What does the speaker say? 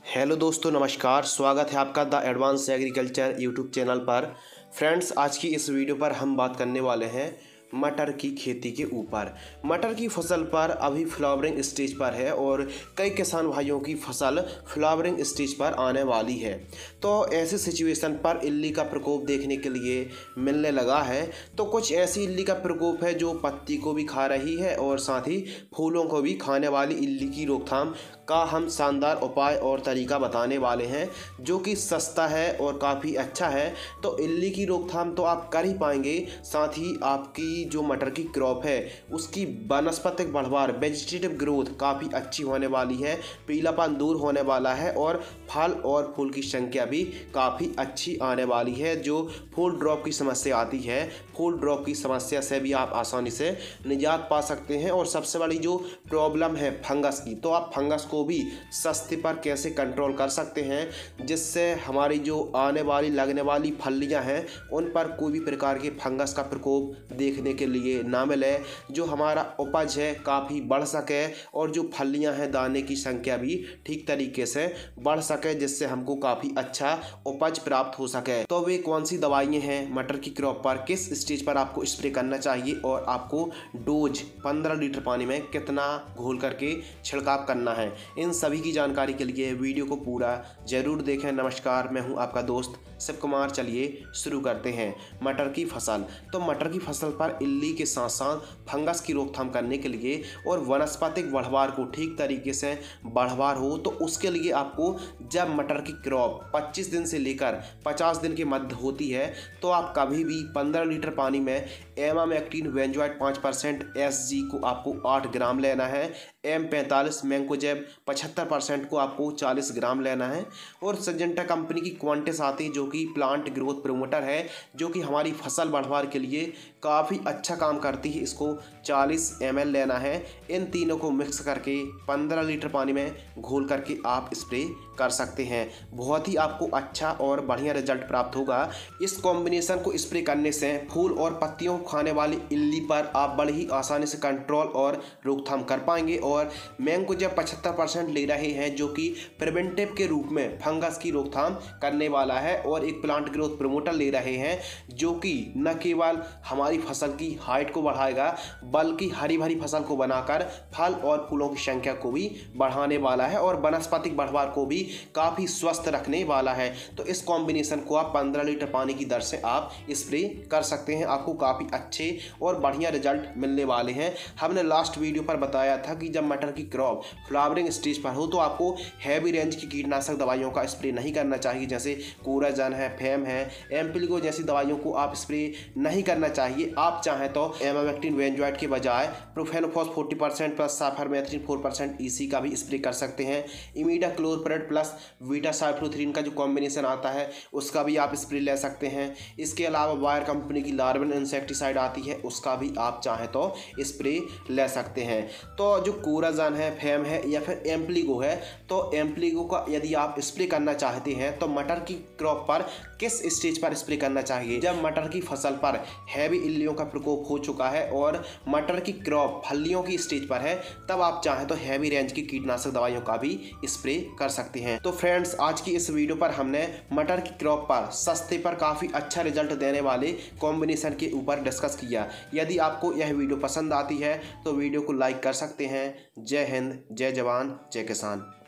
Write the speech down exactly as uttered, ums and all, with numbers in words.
Hello दोस्तों, नमस्कार। स्वागत है आपका the advance agriculture YouTube channel पर। फ्रेंड्स, आज की इस वीडियो पर हम बात करने वाले हैं मटर की खेती के ऊपर। मटर की फसल पर अभी फ्लावरिंग स्टेज पर है और कई किसान भाइयों की फसल फ्लावरिंग स्टेज पर आने वाली है। तो ऐसे सिचुएशन पर इल्ली का प्रकोप देखने के लिए मिलने लगा है। तो कुछ ऐसी इल्ली का प्रकोप है जो पत्ती को भी खा रही है और साथ ही फूलों को भी खाने वाली इल्ली की रोकथाम का हम शानदार उपाय और तरीका बताने वाले हैं, जो कि सस्ता है और काफ़ी अच्छा है। तो इल्ली की रोकथाम तो आप कर ही पाएंगे, साथ ही आपकी जो मटर की क्रॉप है उसकी वानस्पतिक बढ़वार वेजिटेटिव ग्रोथ काफ़ी अच्छी होने वाली है, पीलापन दूर होने वाला है और फल और फूल की संख्या भी काफ़ी अच्छी आने वाली है। जो फूल ड्रॉप की समस्या आती है, फूल ड्रॉप की समस्या से भी आप आसानी से निजात पा सकते हैं। और सबसे बड़ी जो प्रॉब्लम है फंगस की, तो आप फंगस को भी सस्ते पर कैसे कंट्रोल कर सकते हैं, जिससे हमारी जो आने वाली लगने वाली फलियां हैं उन पर कोई भी प्रकार के फंगस का प्रकोप देखने के लिए ना मिले, जो हमारा उपज है काफ़ी बढ़ सके और जो फलियां हैं दाने की संख्या भी ठीक तरीके से बढ़ सके, जिससे हमको काफ़ी अच्छा उपज प्राप्त हो सके। तो वे कौन सी दवाइयाँ हैं मटर की क्रॉप पर, किस स्टेज पर आपको स्प्रे करना चाहिए और आपको डोज पंद्रह लीटर पानी में कितना घोल करके छिड़काव करना है, इन सभी की जानकारी के लिए वीडियो को पूरा जरूर देखें। नमस्कार, मैं हूं आपका दोस्त शिव कुमार। चलिए शुरू करते हैं। मटर की फसल। तो मटर की फसल पर इल्ली के साथ साथ फंगस की रोकथाम करने के लिए और वनस्पतिक बढ़वार को ठीक तरीके से बढ़वार हो, तो उसके लिए आपको जब मटर की क्रॉप पच्चीस दिन से लेकर पचास दिन के मध्य होती है, तो आप कभी भी पंद्रह लीटर पानी में एमामेक्टिन बेंजोएट पाँच परसेंट एस जी को आपको आठ ग्राम लेना है, एम पैंतालीस मैंकोजेब पचहत्तर परसेंट को आपको चालीस ग्राम लेना है, और सजेंटा कंपनी की क्वांटिस आती है जो कि प्लांट ग्रोथ प्रोमोटर है, जो कि हमारी फसल बढ़वार के लिए काफ़ी अच्छा काम करती है, इसको चालीस एम एल लेना है। इन तीनों को मिक्स करके पंद्रह लीटर पानी में घोल करके आप स्प्रे कर सकते हैं। बहुत ही आपको अच्छा और बढ़िया रिजल्ट प्राप्त होगा। इस कॉम्बिनेशन को स्प्रे करने से फूल और पत्तियों को खाने वाली इल्ली पर आप बड़ी ही आसानी से कंट्रोल और रोकथाम कर पाएंगे। और मैंकोजेब पचहत्तर परसेंट ले रहे हैं, जो कि प्रिवेंटिव के रूप में फंगस की रोकथाम करने वाला है, और एक प्लांट ग्रोथ प्रमोटर ले रहे हैं, जो कि न केवल हमारी फसल की हाइट को बढ़ाएगा बल्कि हरी भरी फसल को बनाकर फल और फूलों की संख्या को भी बढ़ाने वाला है और वनस्पतिक बढ़वार को भी काफ़ी स्वस्थ रखने वाला है। तो इस कॉम्बिनेशन को आप पंद्रह लीटर पानी की दर से आप स्प्रे कर सकते हैं। आपको काफ़ी अच्छे और बढ़िया रिजल्ट मिलने वाले हैं। हमने लास्ट वीडियो पर बताया था कि जब मटर की क्रॉप फ्लावरिंग स्टेज पर हो, तो आपको हैवी रेंज की कीटनाशक दवाइयों का स्प्रे नहीं करना चाहिए, जैसे कोराजन है, फेम है, एम्पिलिगो जैसी दवाइयों को आप स्प्रे नहीं करना चाहिए। आप चाहें तो एमामेक्टिन बेंजोएट के बजाय प्रोफेनोफॉस चालीस परसेंट प्लस साइपरमेथ्रिन चार परसेंट ईसी का भी स्प्रे कर सकते हैं। इमिडाक्लोप्रिड प्लस वीटासाइक्लोथ्रिन का जो कॉम्बिनेशन आता है उसका भी आप स्प्रे ले सकते हैं। इसके अलावा बायर कंपनी की लार्वन इंसेक्टिसाइड आती है, उसका भी आप चाहें तो स्प्रे ले सकते हैं। तो जो कोराजन है, फेम है या फिर एम्प्लीगो है, तो एम्प्लीगो का यदि आप स्प्रे करना चाहते हैं तो मटर की क्रॉप पर किस स्टेज पर स्प्रे करना चाहिए? जब मटर की फसल पर हैवी इल्लियों का प्रकोप हो चुका है और मटर की क्रॉप फलियों की स्टेज पर है, तब आप चाहें तो हैवी रेंज की कीटनाशक दवाइयों का भी स्प्रे कर सकते हैं। तो फ्रेंड्स, आज की इस वीडियो पर हमने मटर की क्रॉप पर सस्ते पर काफ़ी अच्छा रिजल्ट देने वाले कॉम्बिनेशन के ऊपर डिस्कस किया। यदि आपको यह वीडियो पसंद आती है तो वीडियो को लाइक कर सकते हैं। जय हिंद, जय जवान, जय किसान।